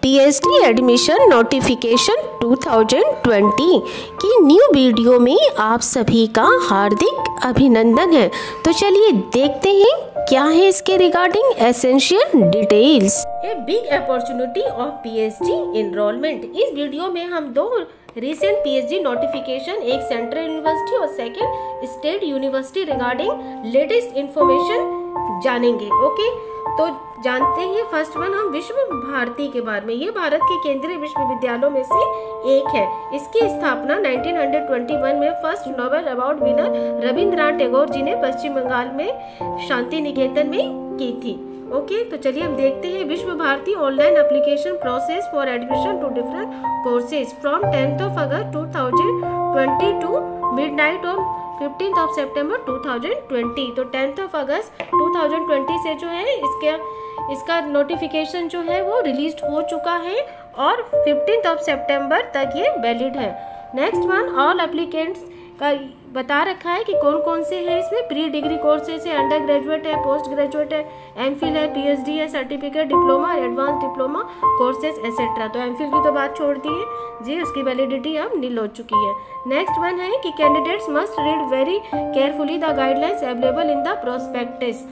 PhD admission notification 2020 की new video में आप सभी का हार्दिक अभिनंदन है। तो चलिए देखते हैं क्या है इसके regarding essential details. A big opportunity of PhD enrolment. इस वीडियो में हम दो रिसेंट पीएचडी नोटिफिकेशन, एक सेंट्रल यूनिवर्सिटी और second state university regarding latest information जानेंगे। ओके, तो जानते हैं फर्स्ट वन हम विश्व भारती के बारे में। ये भारत के केंद्रीय विश्वविद्यालयों में से एक है। इसकी स्थापना 1921 में first Nobel award winner Rabindranath Tagore ji ने पश्चिम बंगाल में शांति निकेतन में की थी। ओके, तो चलिए हम देखते हैं Vishwa Bharati online application process for admission to different courses from 10th of August 2020 to midnight on 15th of September 2020। तो 10th of August 2020 से जो है इसका नोटिफिकेशन जो है वो रिलीज हो चुका है और 15th of September तक ये वैलिड है। नेक्स्ट वन, ऑल एप्लीकेंट्स का बता रखा है कि कौन कौन से हैं इसमें। प्री डिग्री कोर्सेज है, अंडर ग्रेजुएट है, पोस्ट ग्रेजुएट है, एमफिल है, पीएचडी है, certificate, diploma, advance diploma courses etcetera. तो एमफिल की तो बात छोड़ दी है जी, उसकी वैलिडिटी अब नील हो चुकी है। नेक्स्ट वन है कि candidates must read very carefully the guidelines available in the prospectus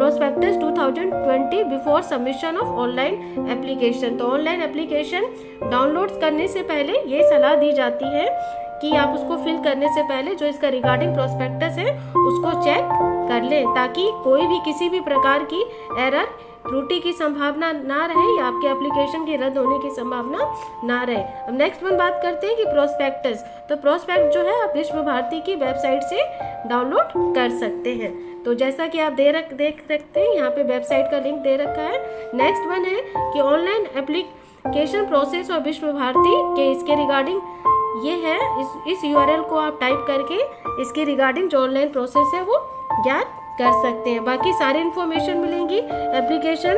2020 before submission of online application. तो ऑनलाइन एप्लीकेशन डाउनलोड करने से पहले ये सलाह दी जाती है कि आप उसको फिल करने से पहले जो इसका रिगार्डिंग प्रोस्पेक्टस है उसको चेक कर लें, ताकि कोई भी किसी भी प्रकार की एरर, त्रुटि की संभावना ना रहे या आपके एप्लीकेशन की रद्द होने की संभावना ना रहे। अब नेक्स्ट वन बात करते हैं कि प्रोस्पेक्टस। तो प्रोस्पेक्ट जो है आप विश्व भारती की वेबसाइट से डाउनलोड कर सकते हैं। तो जैसा कि आप देख सकते हैं यहाँ पे वेबसाइट का लिंक दे रखा है। नेक्स्ट वन है कि ऑनलाइन एप्लीकेशन प्रोसेस और विश्व भारती के इसके रिगार्डिंग ये है, इस URL को आप टाइप करके इसके रिगार्डिंग जो ऑनलाइन प्रोसेस है वो ज्ञात कर सकते हैं। बाकी सारी इन्फॉर्मेशन मिलेंगी। Application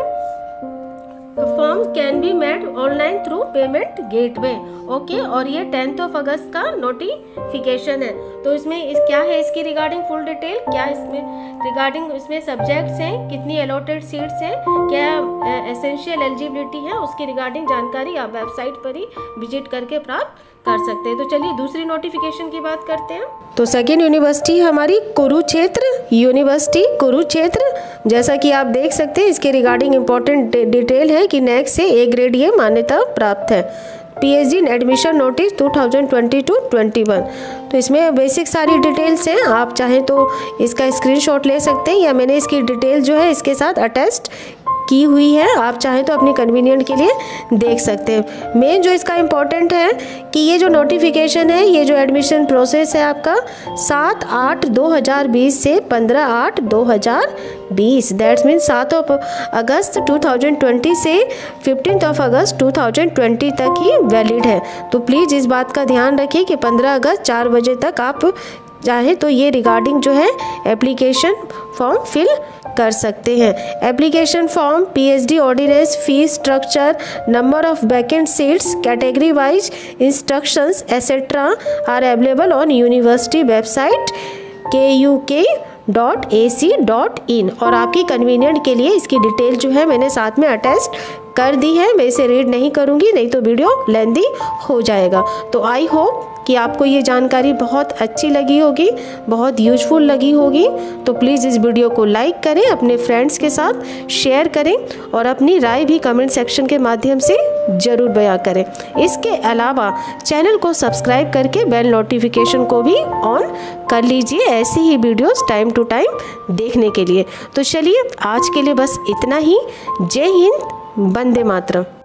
form can be made online through payment gateway. Okay, और ये 10th of August का नोटिफिकेशन है। तो इसमें क्या है इसकी रिगार्डिंग फुल डिटेल, क्या इसमें रिगार्डिंग इसमें सब्जेक्ट्स हैं, कितनी अलॉटेड सीट्स हैं, क्या एसेंशियल एलिजिबिलिटी है, उसकी रिगार्डिंग जानकारी आप वेबसाइट पर ही विजिट करके प्राप्त कर सकते हैं। तो चलिए दूसरी नोटिफिकेशन की बात करते हैं। तो सेकेंड यूनिवर्सिटी हमारी कुरुक्षेत्र यूनिवर्सिटी कुरुक्षेत्र। जैसा कि आप देख सकते हैं इसके रिगार्डिंग इंपॉर्टेंट डिटेल है कि नेक्स्ट से A ग्रेड ये मान्यता प्राप्त है। PhD admission notice 2020-21। तो इसमें बेसिक सारी डिटेल्स हैं, आप चाहें तो इसका स्क्रीनशॉट ले सकते हैं या मैंने इसकी डिटेल जो है इसके साथ अटैच्ड की हुई है, आप चाहें तो अपनी कन्वीनियंट के लिए देख सकते हैं। मेन जो इसका इम्पोर्टेंट है कि ये जो नोटिफिकेशन है, ये जो एडमिशन प्रोसेस है आपका 7/8/2020 से 15/8/2020, दैट्स मीन 7 अगस्त 2020 से 15th of August 2020 तक ही वैलिड है। तो प्लीज़ इस बात का ध्यान रखिए कि 15 अगस्त 4 बजे तक आप चाहे तो ये रिगार्डिंग जो है एप्लीकेशन फॉर्म फिल कर सकते हैं। Application form, PhD ordinance, fees structure, number of vacant seats, category wise instructions etcetera are available on university website kuk.ac.in। और आपकी कन्वीनियंट के लिए इसकी डिटेल जो है मैंने साथ में अटैच कर दी है। मैं इसे रीड नहीं करूँगी, नहीं तो वीडियो लेंदी हो जाएगा। तो आई होप कि आपको ये जानकारी बहुत अच्छी लगी होगी, बहुत यूजफुल लगी होगी। तो प्लीज़ इस वीडियो को लाइक करें, अपने फ्रेंड्स के साथ शेयर करें और अपनी राय भी कमेंट सेक्शन के माध्यम से ज़रूर बयां करें। इसके अलावा चैनल को सब्सक्राइब करके बेल नोटिफिकेशन को भी ऑन कर लीजिए ऐसी ही वीडियोस टाइम टू टाइम देखने के लिए। तो चलिए आज के लिए बस इतना ही। जय हिंद, वंदे मातरम।